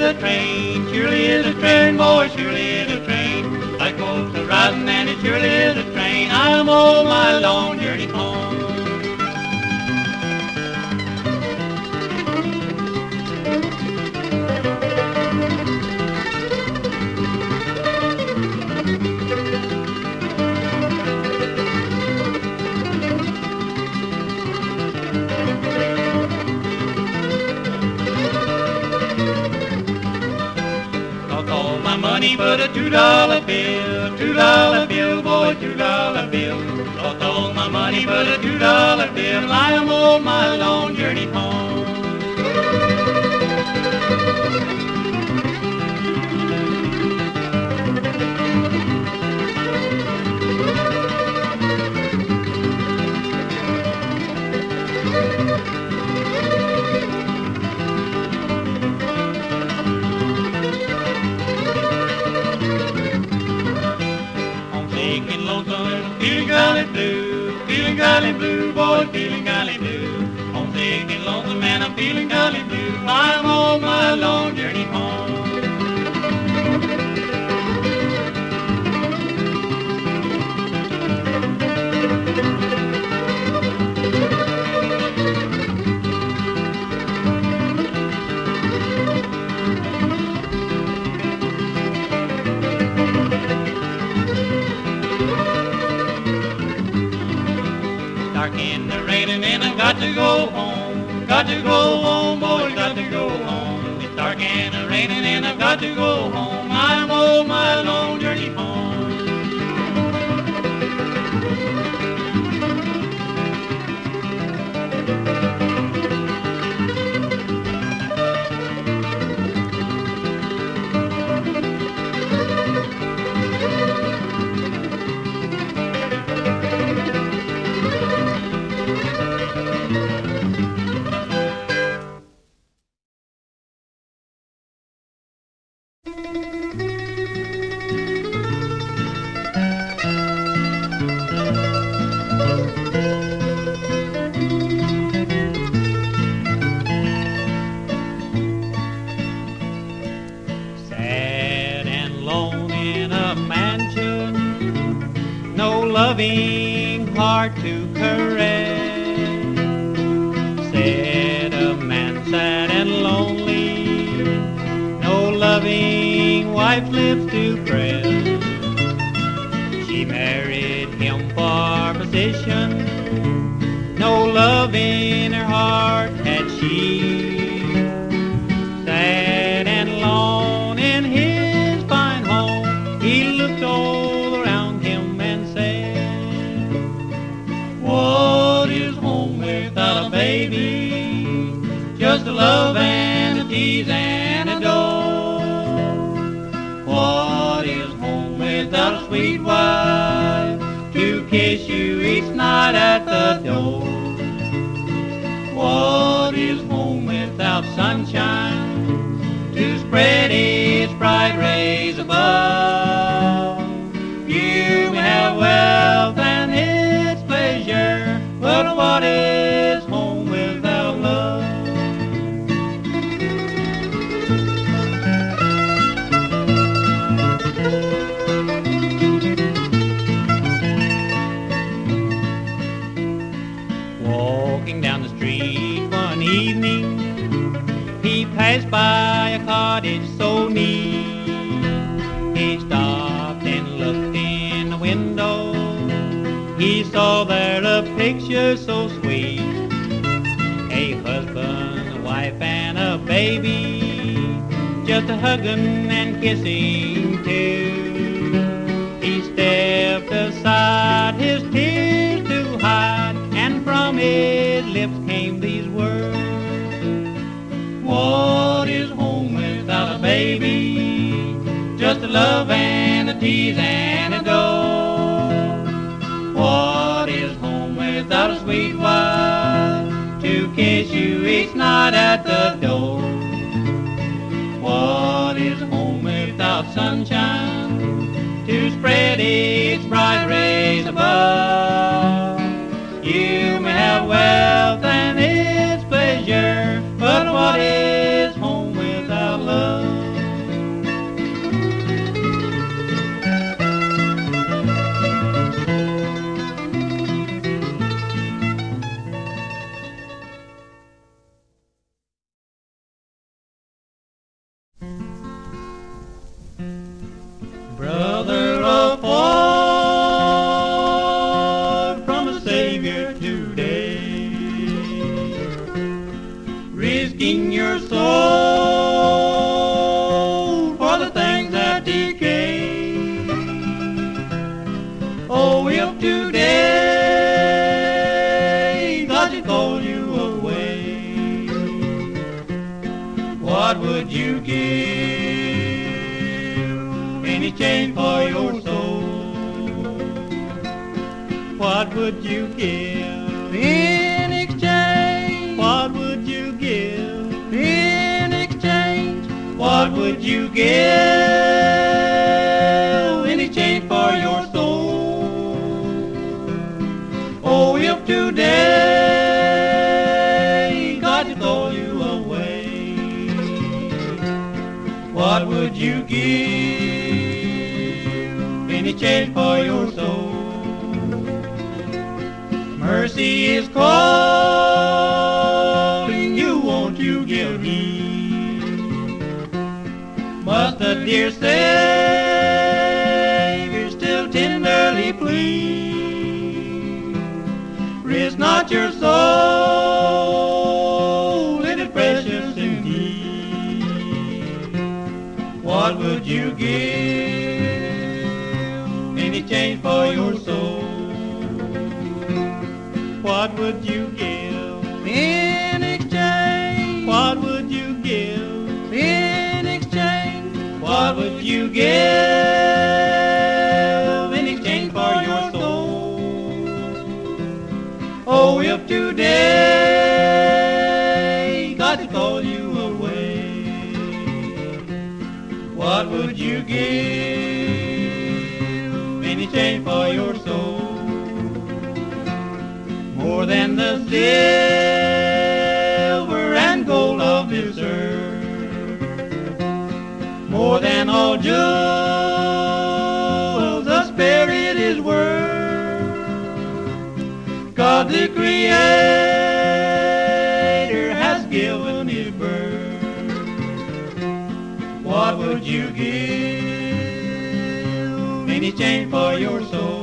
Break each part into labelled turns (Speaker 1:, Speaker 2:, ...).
Speaker 1: is a train, surely is a train, boy, surely is a train. Like folks are riding and it surely is a train. I'm on my long journey home. Money but a $2 bill, $2 bill, boy, $2 bill. Lost all my money but a $2 bill. I am on my long journey home. Feeling golly blue, feeling golly blue, boy, feeling golly blue. Homesick and lonesome, man, I'm feeling golly blue. I'm on my long journey home. Dark and the raining and I got to go home. Got to go home, boy, got to go home. It's dark and the raining and I've got to go home. I'm on my long journey home. Loving, hard to caress. Said a man sad and lonely, no loving wife's lips to press. She married him for position, no love in her heart had she. Sad and alone in his fine home, he looked all around him and said, what is home without a baby? Just a love and a tease and a dole. What is home without a sweet wife to kiss you each night at the door? What is home without sunshine to spread its bright rays above? You may have wealth and its pleasure, but what is home without love? Walking down the street one evening, he passed by a cottage so neat. He stopped and looked in the window. He saw there a picture so sweet, a husband, a wife, and a baby, just a hugging and kissing too. He stepped aside, his tears to hide, and from his lips came these words, what is home without a baby? Just a love and a tease and a dole. What is home without a sweet wife to kiss you each night at the door? What is home without sunshine to spread its bright rays above? You may have wealth and its pleasure, but what is home without love? you give in exchange for your soul? What would you give in exchange? What would you give in exchange? What would you give in exchange for your soul? Oh, if today God to throw you away, what would you give in exchange for your soul? Mercy is calling you, won't you give heed? Must the dear Savior still tenderly plead? Risk not your soul, it is precious indeed. What would you give in exchange for your soul? What would you give in exchange? What would you give in exchange? What would you give in exchange for your soul? Oh, if today God to call you away, what would you give in exchange for your soul? More than the silver and gold of this earth, more than all jewels the Spirit is worth. God the Creator has given His birth. What would you give in exchange for your soul?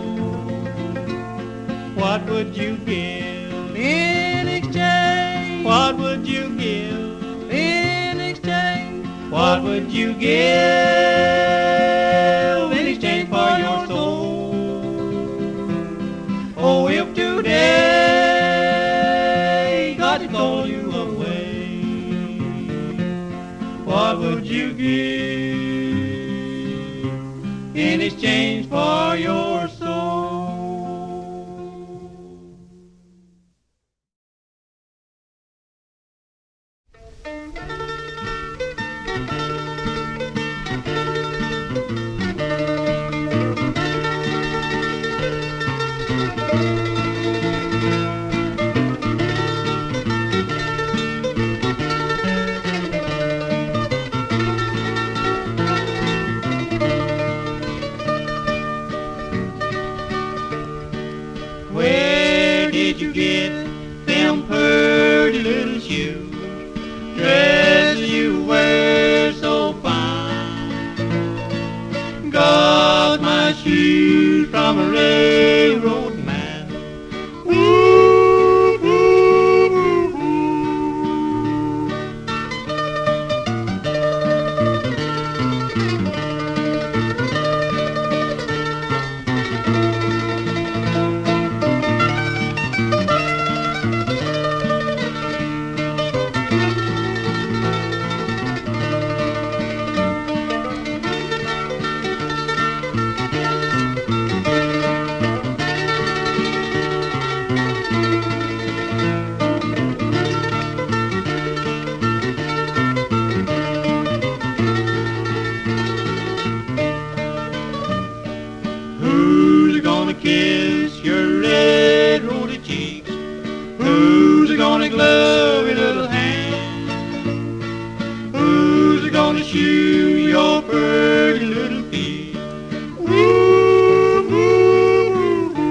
Speaker 1: What would you give in exchange? What would you give in exchange? What would you give in exchange for your soul? Oh, if today God stole you away, what would you give in exchange for your soul? Where did you get them pretty little shoes? Dress you wear so fine. Got my shoes from a railroad man. Ooh, ooh, ooh, ooh. Who's gonna kiss your red rosy cheeks? Who's gonna glove your little hand? Who's gonna shoe your pretty little feet? Ooh, ooh, ooh, ooh.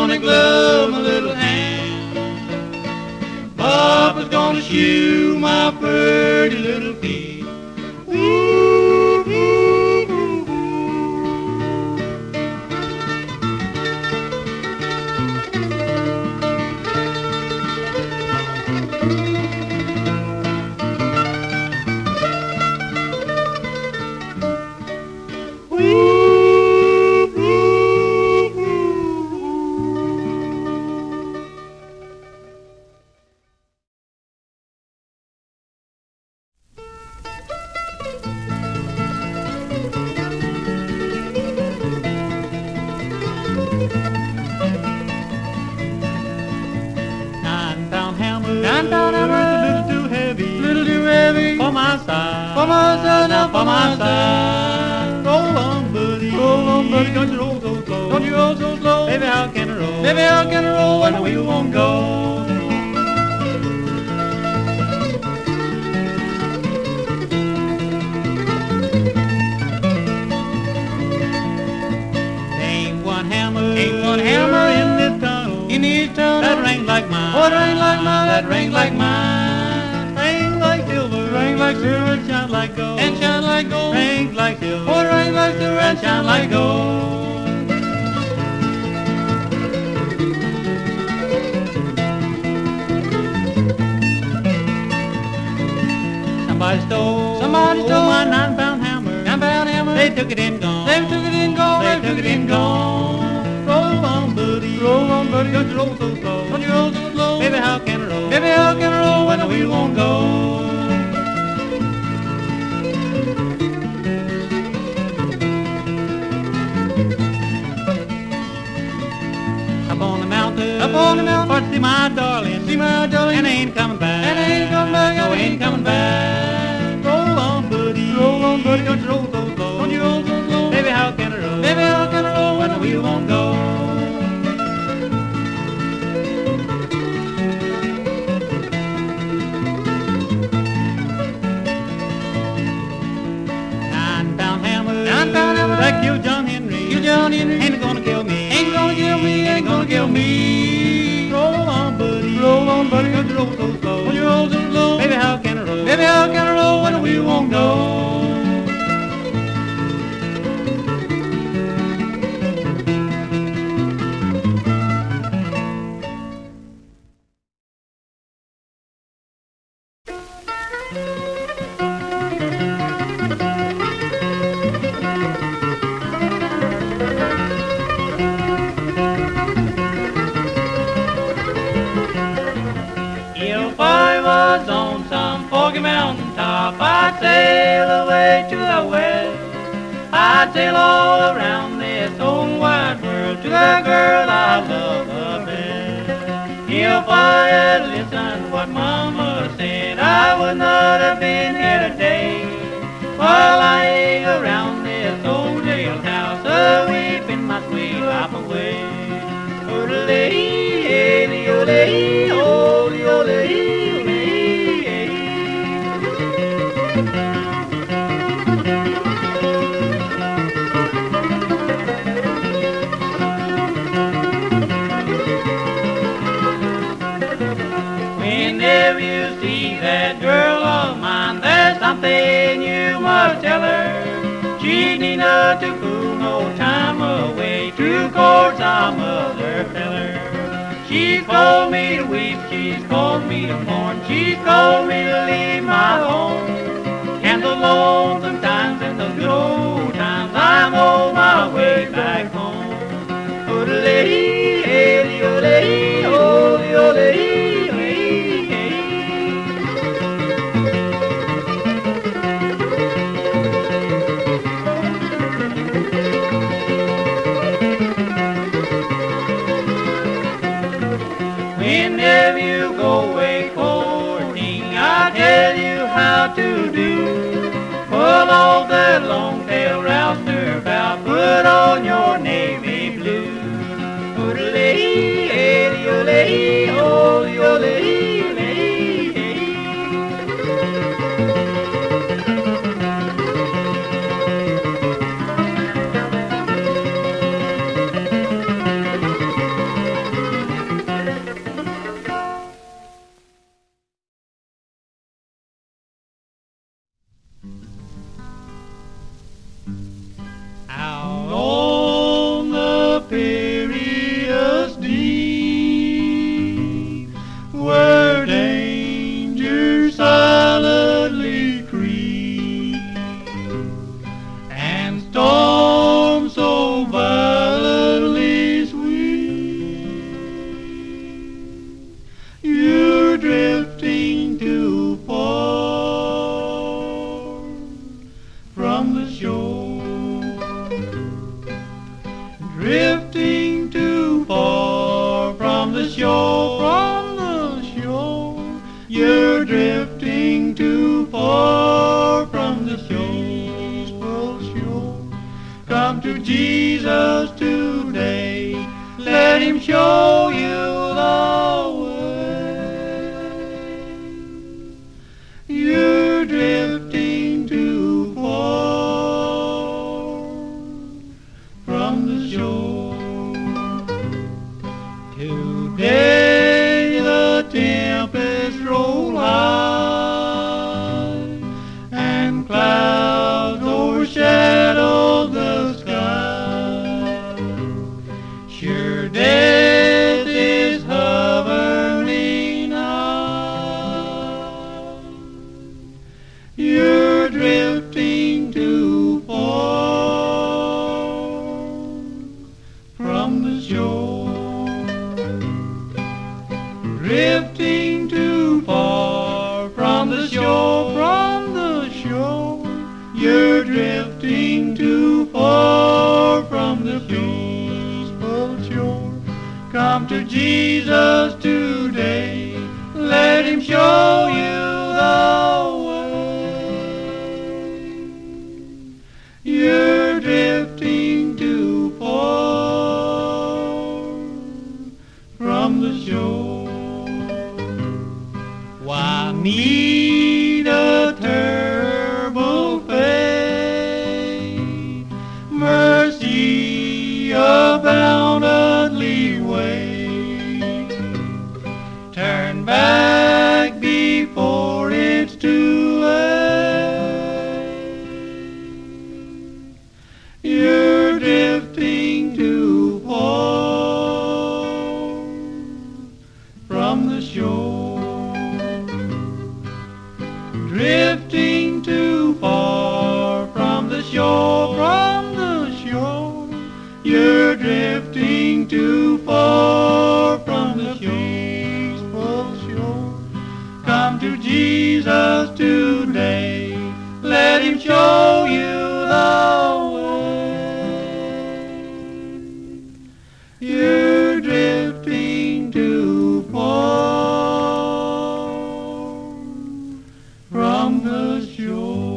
Speaker 1: gonna glove my little hand. Papa's gonna shoe my pretty little feet. Ooh, ooh, ooh, ooh. Nine-pound hammer, a little too heavy, for my side, now for my side. Roll on, buddy, don't you roll so slow, baby, how can I roll, when the wheel won't go? Ain't one hammer in this tunnel, that rings like mine.
Speaker 2: Oh, it rings like mine,
Speaker 1: that rings like mine. Rings like silver, and shine like gold,
Speaker 2: and shine like gold.
Speaker 1: Rings like silver,
Speaker 2: Oh, it rings like silver,
Speaker 1: and shine like gold. Somebody stole my 9-pound hammer.
Speaker 2: 9-pound hammer.
Speaker 1: They took it and gone.
Speaker 2: They took it and gone.
Speaker 1: They took it and gone. Roll on, buddy, don't you roll so slow.
Speaker 2: Don't you roll so slow,
Speaker 1: Baby, how can I roll?
Speaker 2: baby, how can I roll
Speaker 1: when the wheel won't go? Up on the mountain, for to see my darling, and I ain't coming back,
Speaker 2: and I ain't coming back,
Speaker 1: no, I ain't coming back. Roll on, buddy, don't you roll so slow,
Speaker 2: don't you roll so slow,
Speaker 1: baby, how can I roll?
Speaker 2: baby, how can I roll
Speaker 1: when the wheel won't go? Nine-pound hammer, that killed John Henry, ain't gonna kill me,
Speaker 2: ain't gonna kill me.
Speaker 1: Roll on, buddy, don't you roll so slow,
Speaker 2: Don't you roll so slow,
Speaker 1: baby, how can I roll?
Speaker 2: baby, how can I roll
Speaker 1: when the wheel won't go? If I was on some foggy mountain top, I'd sail away to the west. I'd sail all around this whole wide world to the girl I love the best. If I had listened what Mama said, I would not have been here today. While lying around this old jailhouse, weeping my sweet life away. Ole, ole, ole, ole. Whenever you see that girl of mine, there's something you must tell her. She need not to fool no time away to court some other feller. She's called me to weep, she's called me to mourn, she's called me to leave my home. And the lonesome times and the good old times, I'm on my way back home. Ole, ole, ole, ole, ole. Whenever you go away courting, I'll tell you how to do. Pull
Speaker 2: shore, from the shore. You're drifting too far from the peaceful shore. Come to Jesus today, let him show you the way. You're drifting too far from the shore. Today the tempest roll high, and clouds overshadow the sky. Sure death is hovering high. You're drifting too far from the shore. Drifting too far from the shore, from the shore. You're drifting too far from the peaceful shore. Come to Jesus today, let him show you the way. You're drifting too far from the shore. Why meet a terrible fate? Mercy aboundingly wait. Turn back before it's too late. You're drifting too far from the shore. Drifting too far from the shore, from the shore. You're drifting too far from the peaceful shore. Come to Jesus today, let him show you the way. You're drifting too far from the shore.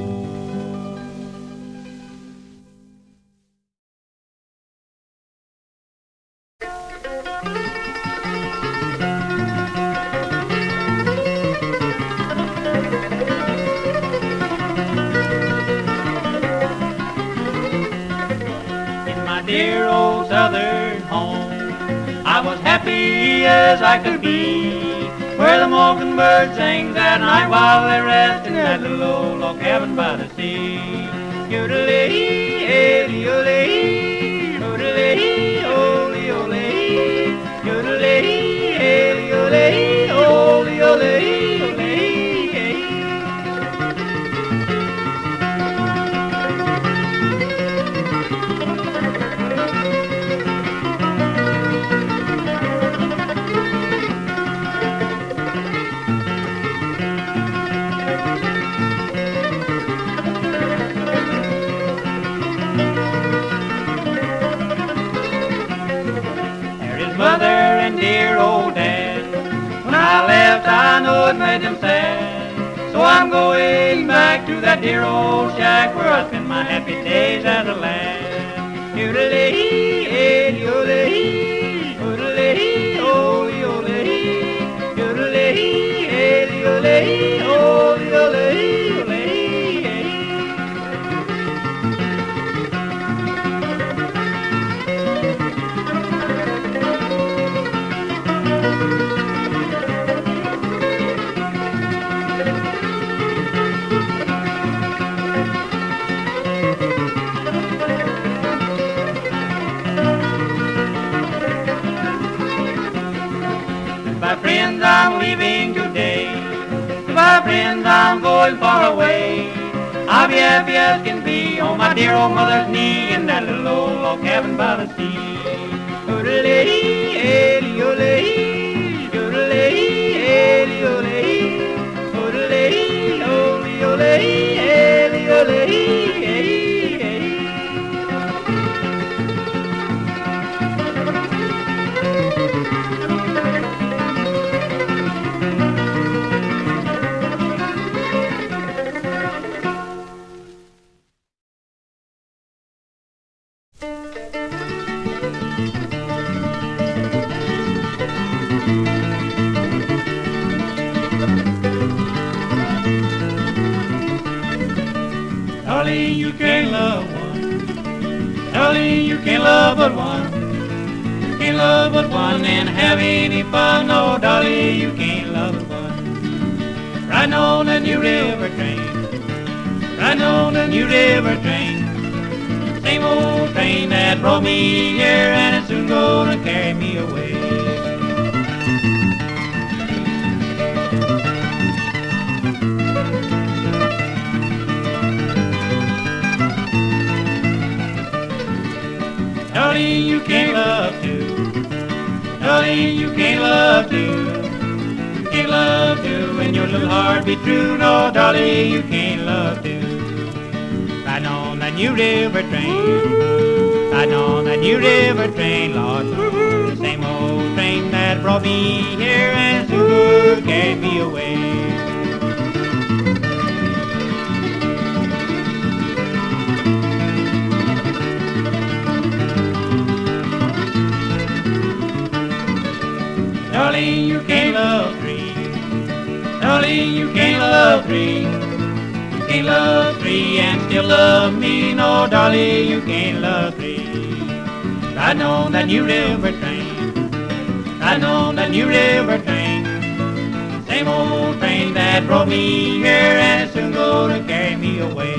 Speaker 1: In my dear old southern home, I was happy as I could be, where the mockingbird sings at night while they rest in that little old log cabin by the sea. Yodelay, yodelay, yodelay, yodelay, yodelay, yodelay, yodelay, yodelay. Mother and dear old dad, when I left I know it made them sad. So I'm going back to that dear old shack where I spent my happy days as a lad. Yodelay, yodelay, yodelay, oh yodelay, yodelay, yodelay, oh yodelay. My friends, I'm leaving today. My friends, I'm going far away. I'll be happy as can be on my dear old mother's knee in that little old log cabin by the sea. Yodelay, yodelay, yodelay, yodelay, yodelay, yodelay, yodelay.
Speaker 2: Darling, you can't love one. Darling, you can't love but one. You can't love but one and have any fun. No, darling, you can't love but one. Riding on the New River train, riding on the New River train. Same old train that brought me here, and it's soon gonna carry me away. Darling, you can't love two. Darling, you can't love two. You can't love two when your little heart be true. No, darling, you can't love two. Riding on that New River train, riding on that New River train, Lord, the same old train that brought me here and soon carried me away. Darling, you can't love three. Darling, you can't love three. You can't love three and still love me. No, darling, you can't love three. Riding on that New River train, riding on that New River train. Same old train that brought me here and it's soon gonna carry me away.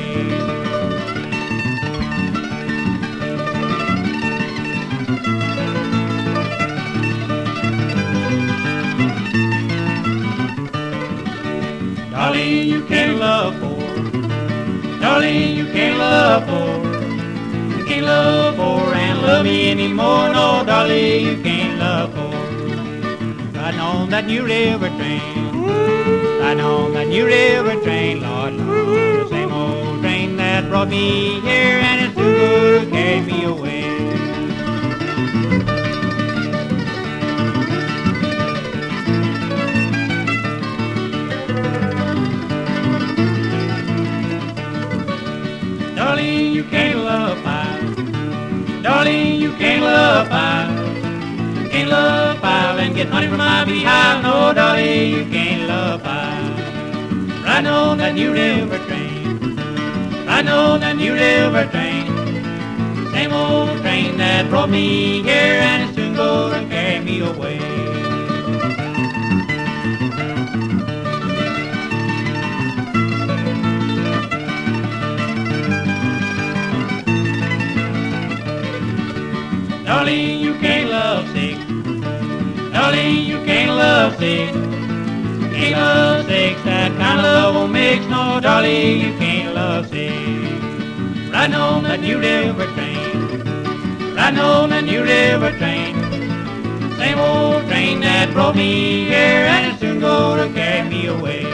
Speaker 2: Darling, you can't love four. Darling, you can't love four. You can't love four and love me anymore. No, darling, you can't love four. Riding on that New River train, riding on that New River train, Lord, Lord, the same old train that brought me here and it's too good to carry me away. Darling, you can't love five. Darling, you can't love five. You can't love five and get money from my beehive. No, darling, you can't love five. Riding on that New River train, riding on that New River train. Same old train that brought me here and it's soon gonna carry me away. Darling, you can't love six. Darling, you can't love six. You can't love six. That kind of love won't mix. No, darling, you can't love six. Riding on that New River train, riding on that New River train. Same old train that brought me here and it's soon gonna carry me away.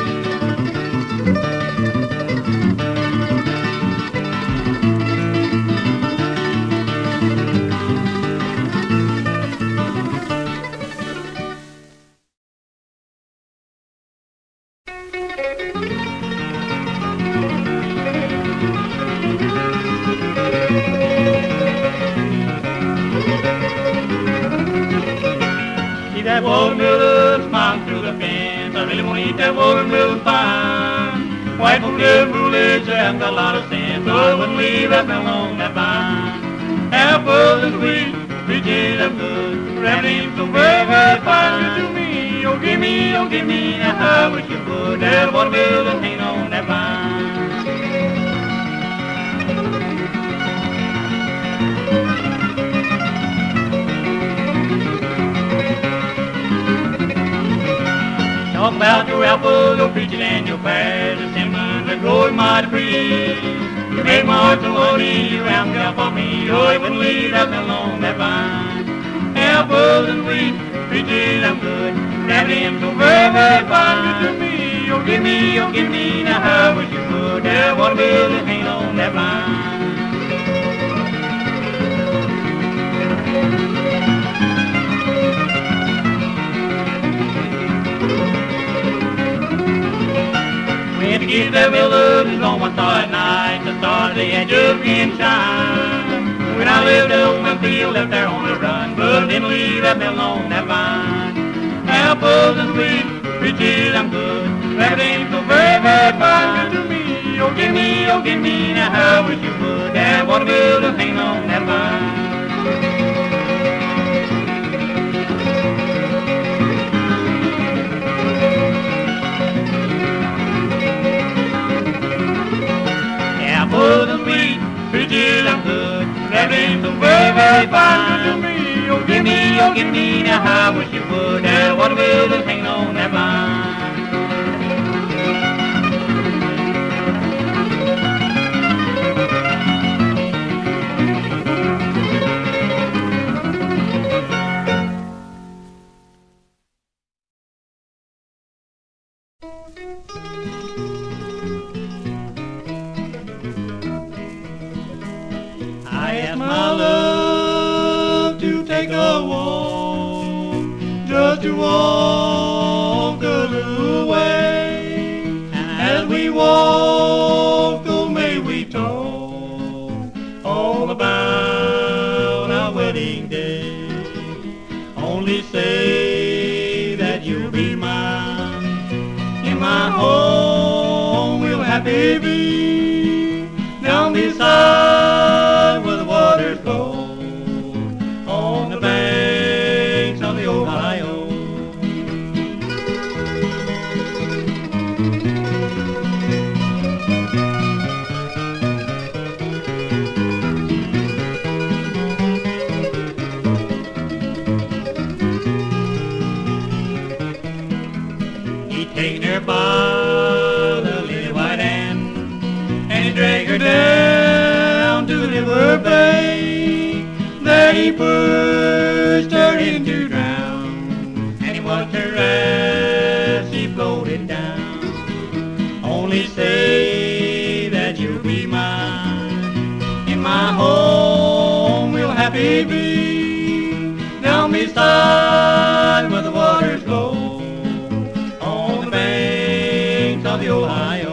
Speaker 2: That watermelon smiling through the fence. I really want to eat that watermelon fine. White folks live foolish, they haven't got a lot of sense, so I wouldn't leave that melon on that vine. Apples and sweet, peaches and good, rabbit so very, very fine. Good to me, oh give me, now I wish you would. That watermelon hang on that vine. Talk about your apples, your peaches, and your pears, the cinnamon that grows mighty free. You make my heart so horny, you round up on me. Oh, you wouldn't leave that alone, that vine. Apples and sweet, peaches and good, rabbit and so very, very fine. Good to me, oh give me, now I wish you would. That watermelon hang on that vine. To get that melon on one starry night, the stars they had just begun shine. When I lived up in the field, left there on the run, but didn't leave that melon on that vine. Apples and sweet, peaches and good, rabbit ain't so very, very fine. Good to me, oh give me, now how wish you would. That watermelon is hanging on that vine. Full of sweet, peaches and good, that ain't so very, very fine. Oh give me, now how I wish you would. That watermelon is hanging on that vine. I asked my love to take a walk, just to walk a little way. And as we walk, oh may we talk all about our wedding day. Only say that you'll be mine. In my home we'll happy be, down beside where the waters flow, on the banks of the Ohio. He taken her by the lily white hand, and he dragged her down to the river bank. There he pushed her in to drown, and he watched her as she floated down. Only say that you'll be mine. In my home we'll happy be, down beside where the waters flow, on the banks of the Ohio.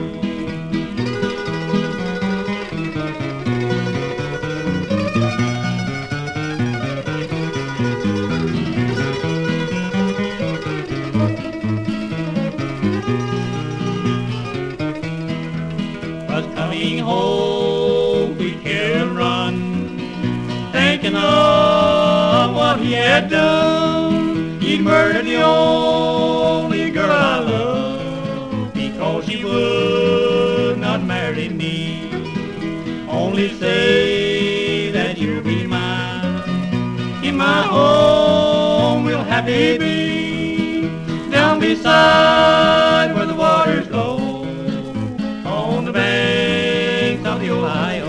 Speaker 2: Coming home, we care and run, thinking of what he had done. He'd murdered the only girl I loved, because she would not marry me. Only say that you'll be mine. In my home we'll happy be, down beside where the waters flow, on the banks of the Ohio.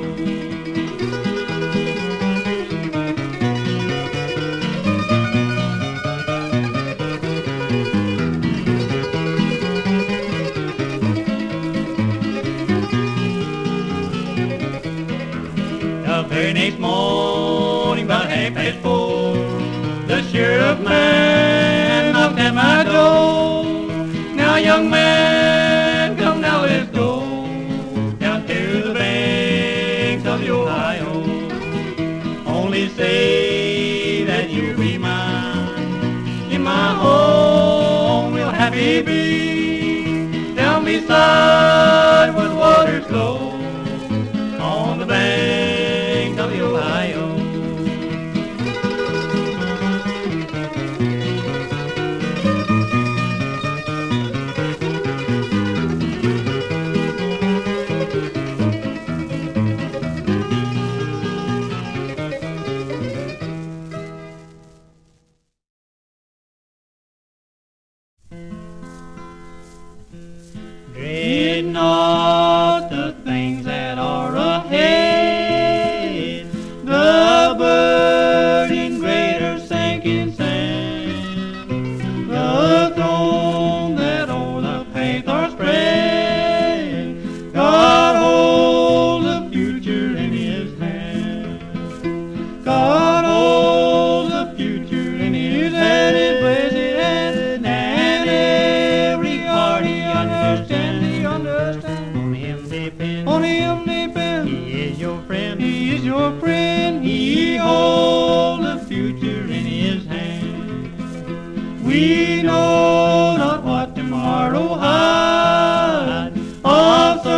Speaker 2: The very next morning, about 4:30, the sheriff man knocked at my door. Now, young man, come now, let's go down to the banks of the Ohio. Only say that you'll be mine. In my home we'll happy be, down beside where the waters flow, on the banks of the Ohio. Dread not the things that are ahead, the burden greater sinking sand, the throne that o'er the path are spread. God holds the future in his hand. God holds the future in his hand, his blessed hand, and every heart he understands. On him depend, on him depend. He is your friend, he is your friend. He holds the future in his hand. We know not what tomorrow hides, of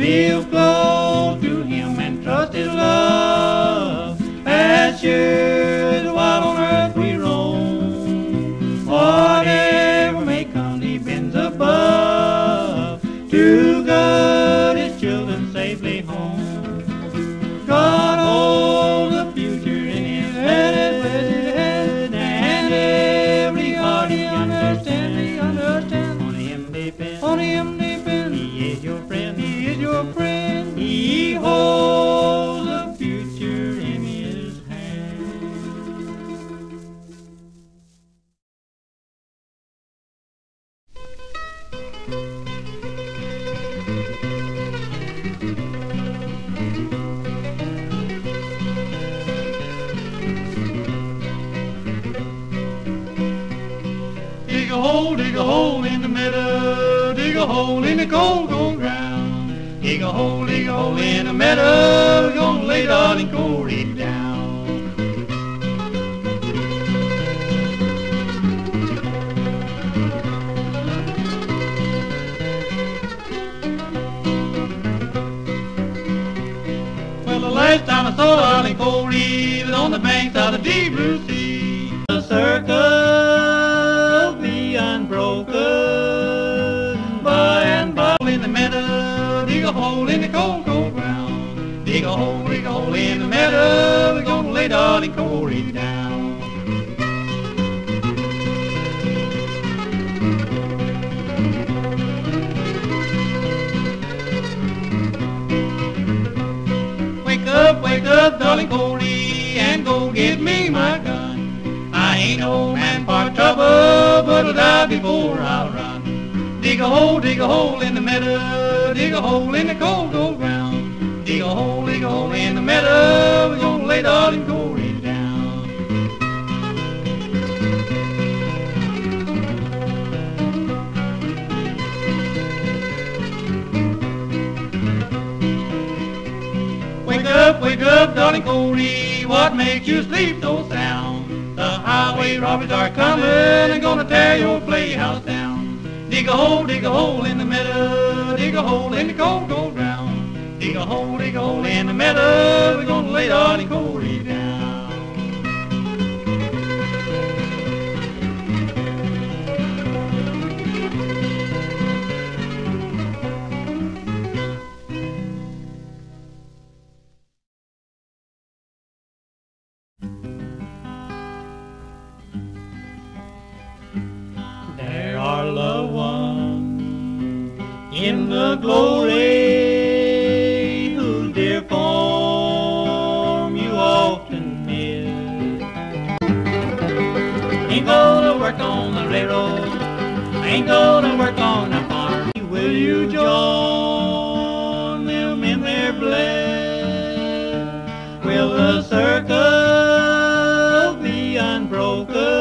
Speaker 1: Live close to him and trust his love. As sure as while on earth we roam, whatever may come, he bends above to guide his children safely home. God holds the future in his hand, and every heart he understands. On him depend, on him depend. He is your friend, he is your friend. He holds the future in his hand. Dig a hole in the meadow, dig a hole in the cold, cold ground. Dig a hole in the meadow, we're gonna lay darling Corey down. Well, the last time I saw darling Corey was on the banks of the deep blue sea. The circle be unbroken, by and by in the meadow, dig a hole in the cold, cold ground. Dig a hole in the meadow, we're gonna lay darling Corey down. Wake up, darling Corey, and go get me my gun. I ain't no man for trouble, but I'll die before I'll run. Dig a hole in the meadow, dig a hole in the cold, cold ground. Dig a hole in the meadow, we're gonna lay darling Corey down. Wake up, darling Corey, what makes you sleep so sound? The highway robbers are coming and gonna tear your playhouse down. Dig a hole in the meadow, dig a hole in the cold, cold ground. Dig a hole in the meadow, we're gonna lay darling Corey down. There are loved ones in the glory whose dear form you often miss. Ain't gonna work on the railroad, ain't gonna work on the farm. Will you join them in their bliss? Will the circle be unbroken?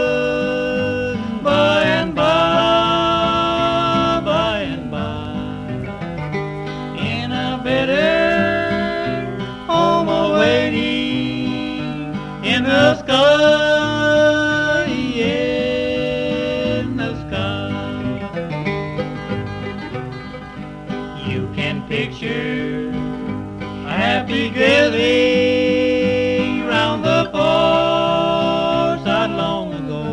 Speaker 1: In the sky, in the sky, you can picture a happy grilling round the fireside long ago,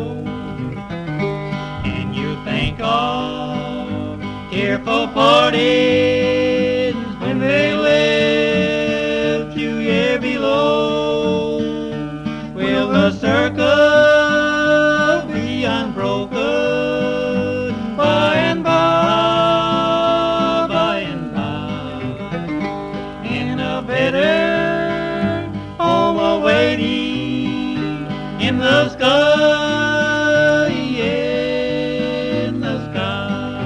Speaker 1: and you think of tearful parties when they left you here below. Will the circle be unbroken by and by, by and by, in a better home awaiting in the sky, in the sky.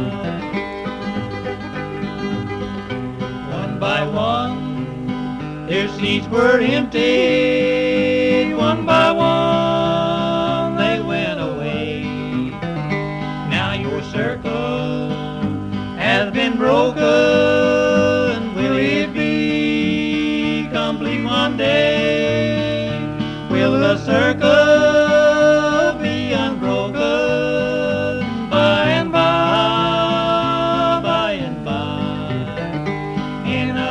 Speaker 1: One by one, their seats were empty. One by one they went away. Now your circle has been broken. Will it be complete one day? Will the circle be unbroken by and by, by and by, in a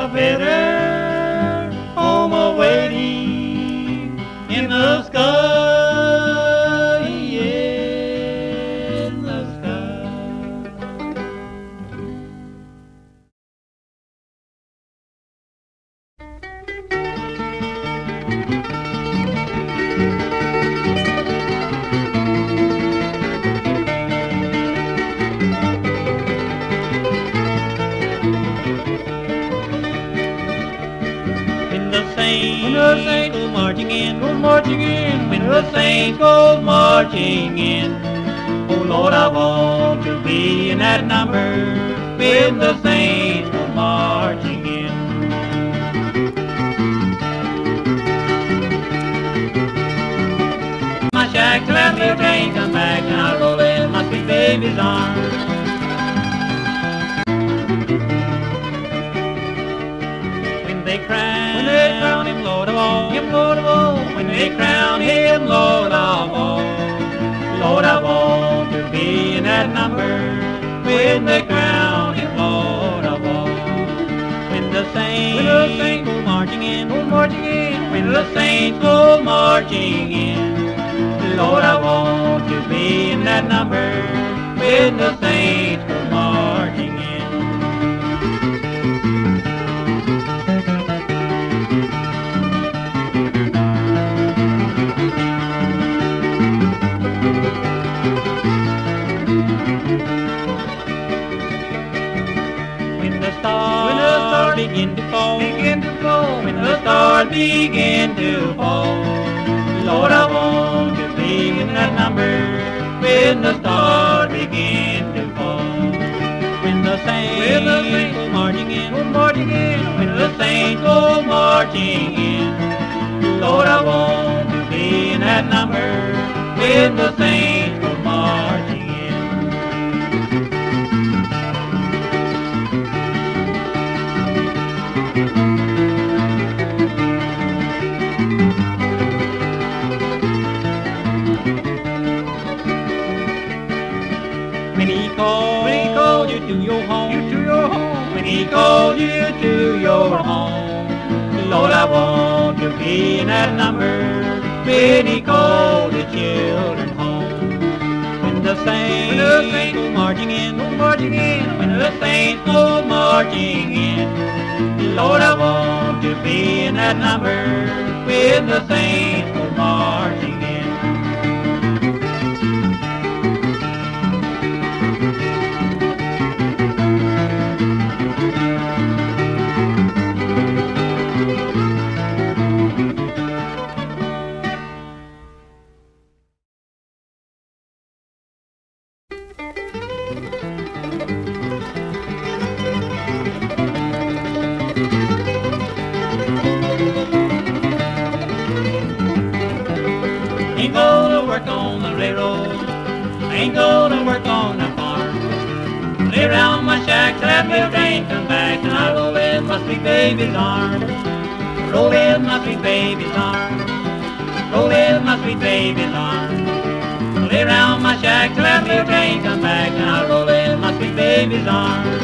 Speaker 1: marching in,
Speaker 2: goes marching in.
Speaker 1: when the saints go marching in. Oh Lord, I want to be in that number when the saints go marching in. My shack till that little train come back, and I'll roll in my sweet baby's arms. When they crown him Lord of all,
Speaker 2: Him Lord of all,
Speaker 1: when they crown him Lord of all, Lord, I want to be in that number when they crown him Lord of all. When the saints go marching in,
Speaker 2: goes marching in.
Speaker 1: when the saints go marching in, Lord, I want to be in that number when the saints go marching in. When the stars begin to fall, when the stars begin to fall, Lord, I want to be in that number when the stars begin to fall. When the saints go marching in, when the saints go marching in, Lord, I want to be in that number when the saints go marching in. When he called you to your home, when he called you to your home, Lord, I want to be in that number when he called the children home. When the saints go marching in, when the saints go marching in, Lord, I want to be in that number when the saints go marching in. Ain't gonna work on the railroad, ain't gonna work on the farm. Lay round my shack till that little train come back, and I roll in my sweet baby's arms. Roll in my sweet baby's arms, roll in my sweet baby's arms. Lay round my shack till that little train come back, and I roll in my sweet baby's arms.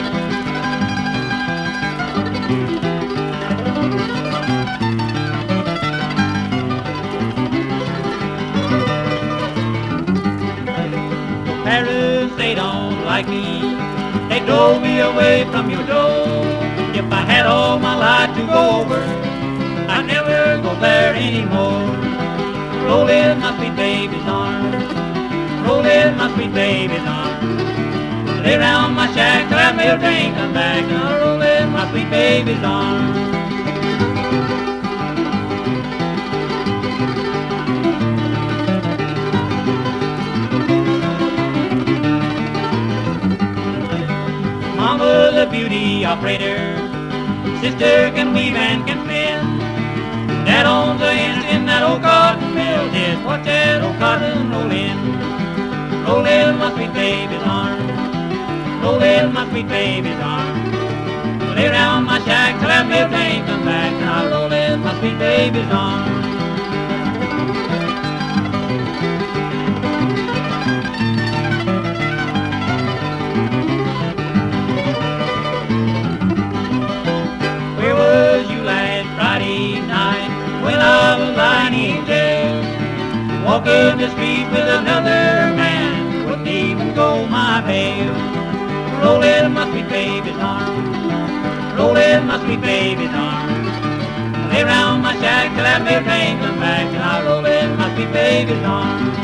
Speaker 1: Parents, they don't like me, they drove me away from your door. If I had all my life to go over, I'd never go there anymore. Roll in my sweet baby's arms, roll in my sweet baby's arms. Lay round my shack till that mail train come back, and I'll roll in my sweet baby's arms. Mama, the beauty operator, sister can weave and can spin. Dad owns the ends in that old cotton mill, just watch that old cotton roll in. Roll in my sweet baby's arms, roll in my sweet baby's arms. Lay round my shack till that mill train come back, and I'll roll in my sweet baby's arms. Walking the street with another man wouldn't even go my bail. Roll in my sweet baby's arms, roll in my sweet baby's arms. Lay round my shack till that mail train come back, and I'll roll in my sweet baby's arms.